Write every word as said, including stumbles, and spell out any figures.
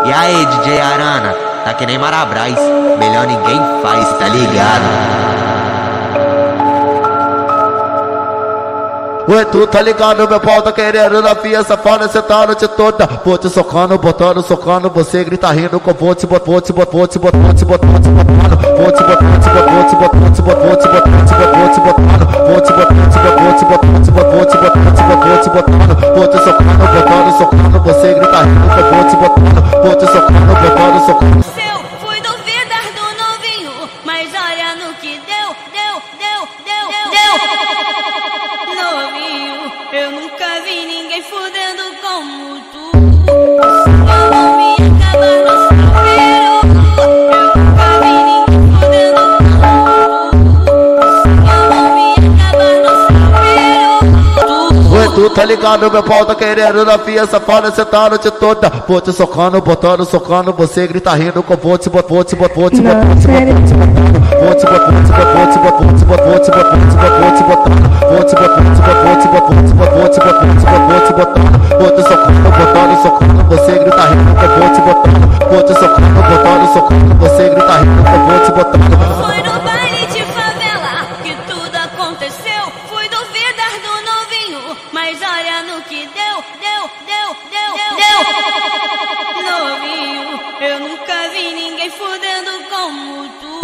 E aí, D J Arana, tá que nem Marabras, melhor ninguém faz, tá ligado? Ué, tu tá ligado, meu pau tá querendo na fia safada, cê tá a noite toda. Vou te socando, botando, socando, você grita rindo com vou te bot, vou te bot, vou te bot, vou te bot, vou te botando. Vou te bot, vou te bot, vou te bot, vou te bot, vou te bot, vou te bot, vou te botando. Vou te bot, vou te bot, vou te bot, vou te bot, vou te bot, vou te botando. Vou te socando, botando, socando, você grita rindo com vou te botando. Vou te socando, botando, socando. Fui duvidar do novinho, mas olha no que deu, deu, deu, deu, deu. Novinho, eu nunca vi ninguém fudendo como tu. Eu vou me acabar no chuveiro. Eu nunca vi ninguém fudendo como tu. Eu vou me acabar no chuveiro. Ué, tu tá ligado, meu pau tá querendo na fia safada, cê tá a noite toda. Vou te socando, botando, socando, você grita rindo com vou te bot, vou te bot, vou te bot, vou te botando. Vou te bot, vou te bot, vou te bot, vou te bot, vou te bot, vou te botando. Vou te bot, vou te bot, vou te bot, vou te bot, vou te bot, vou te bot, vou te botando. Vou te socando, botando, socando, você grita rindo com vou te botando. Vou te socando, botando, socando, você grita rindo com vou te botando. Foi no baile de favela que tudo aconteceu. Fui duvidar do novinho, mas olha no que deu, deu, deu, deu, deu. Novinho, eu nunca vi ninguém fudendo como tu.